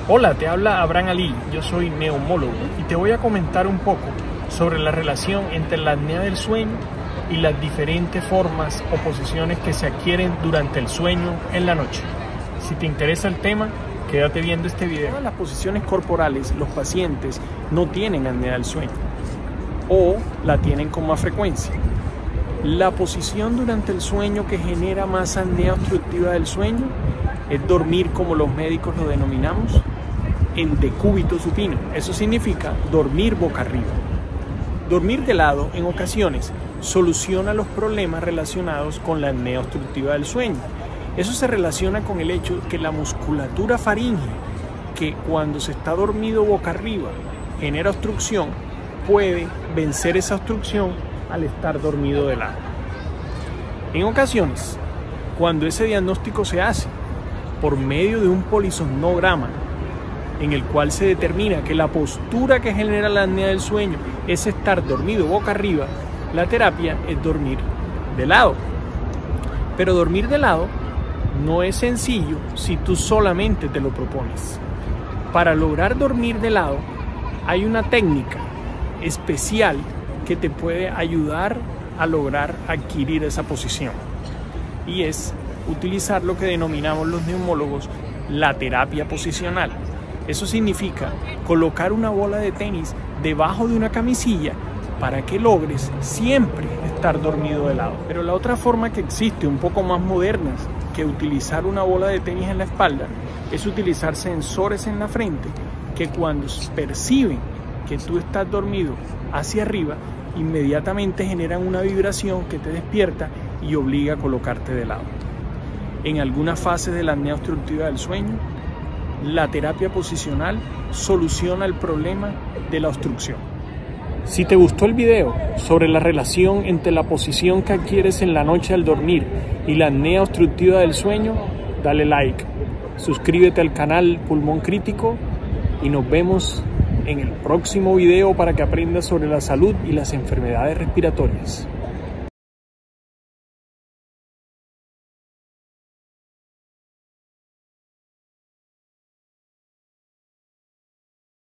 Hola, te habla Abraham Ali, yo soy neumólogo y te voy a comentar un poco sobre la relación entre la apnea del sueño y las diferentes formas o posiciones que se adquieren durante el sueño en la noche. Si te interesa el tema, quédate viendo este video. En las posiciones corporales, los pacientes no tienen apnea del sueño o la tienen con más frecuencia. La posición durante el sueño que genera más apnea obstructiva del sueño es dormir, como los médicos lo denominamos, en decúbito supino. Eso significa dormir boca arriba. Dormir de lado en ocasiones soluciona los problemas relacionados con la apnea obstructiva del sueño. Eso se relaciona con el hecho que la musculatura faríngea, que cuando se está dormido boca arriba genera obstrucción, puede vencer esa obstrucción al estar dormido de lado. En ocasiones, cuando ese diagnóstico se hace por medio de un polisomnograma, en el cual se determina que la postura que genera la apnea del sueño es estar dormido boca arriba, la terapia es dormir de lado. Pero dormir de lado no es sencillo si tú solamente te lo propones. Para lograr dormir de lado hay una técnica especial que te puede ayudar a lograr adquirir esa posición, y es utilizar lo que denominamos los neumólogos la terapia posicional. Eso significa colocar una bola de tenis debajo de una camisilla para que logres siempre estar dormido de lado. Pero la otra forma que existe, un poco más moderna que utilizar una bola de tenis en la espalda, es utilizar sensores en la frente que cuando perciben que tú estás dormido hacia arriba, inmediatamente generan una vibración que te despierta y obliga a colocarte de lado. En algunas fases de la apnea obstructiva del sueño, la terapia posicional soluciona el problema de la obstrucción. Si te gustó el video sobre la relación entre la posición que adquieres en la noche al dormir y la apnea obstructiva del sueño, dale like, suscríbete al canal Pulmón Crítico y nos vemos en el próximo video para que aprendas sobre la salud y las enfermedades respiratorias.